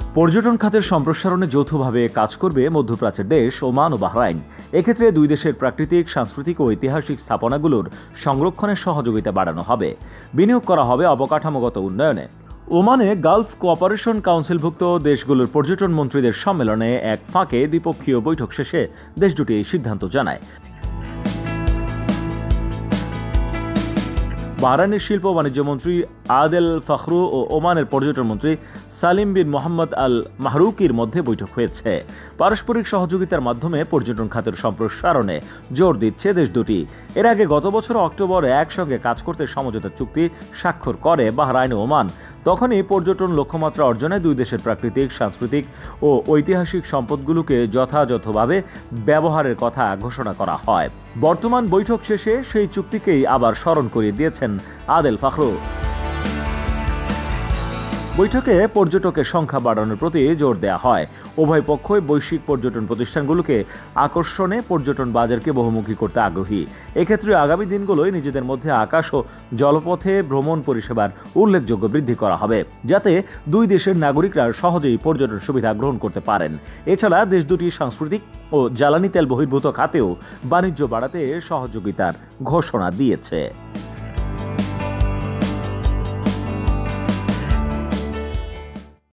পর্যটন খাতের সম্প্রসারণে যৌথভাবে কাজ করবে মধ্যপ্রাচ্যের দেশ ওমান ও বাহরাইন। এক্ষেত্রে দুই দেশের প্রাকৃতিক, সাংস্কৃতিক ও ঐতিহাসিক স্থাপনাগুলোর সংরক্ষণের সহযোগিতা বাড়ানো হবে। বিনিয়োগ করা হবে অবকাঠামোগত উন্নয়নে। ওমানে গালফ কোঅপারেশন কাউন্সিলভুক্ত দেশগুলোর পর্যটন মন্ত্রীদের সম্মেলনে এক ফাঁকে দ্বিপক্ষীয় বৈঠক শেষে দেশ দুটি এই সিদ্ধান্ত জানায়। বাহরাইনের শিল্প ও বাণিজ্য মন্ত্রী আদেল ফখরু ও ওমানের পর্যটন মন্ত্রী সালিম বিন মোহাম্মদ আল মাহরুকির মধ্যে বৈঠক হয়েছে। পারস্পরিক সহযোগিতার মাধ্যমে পর্যটন খাতের সম্প্রসারণে জোর দিচ্ছে দেশ দুটি। এর আগে গত বছর অক্টোবরে একসঙ্গে কাজ করতে সমঝোতা চুক্তি স্বাক্ষর করে বাহরাইন ও ওমান। তখনই পর্যটন লক্ষ্যমাত্রা অর্জনে দুই দেশের প্রাকৃতিক, সাংস্কৃতিক ও ঐতিহাসিক সম্পদগুলোকে যথাযথভাবে ব্যবহারের কথা ঘোষণা করা হয়। বর্তমান বৈঠক শেষে সেই চুক্তিকেই আবার স্মরণ করিয়ে দিয়েছেন আদেল ফখরু। বৈঠকে পর্যটকের সংখ্যা বাড়ানোর প্রতি জোর দেওয়া হয়। উভয় পক্ষই বৈশ্বিক পর্যটন প্রতিষ্ঠানগুলোকে আকর্ষণে পর্যটন বাজারকে বহুমুখী করতে আগ্রহী। এক্ষেত্রে আগামী দিনগুলোয় নিজেদের মধ্যে আকাশ ও জলপথে ভ্রমণ পরিষেবার উল্লেখযোগ্য বৃদ্ধি করা হবে, যাতে দুই দেশের নাগরিকরা সহজেই পর্যটন সুবিধা গ্রহণ করতে পারেন। এছাড়া দেশ দুটি সাংস্কৃতিক ও জ্বালানি তেল বহির্ভূত খাতেও বাণিজ্য বাড়াতে সহযোগিতার ঘোষণা দিয়েছে।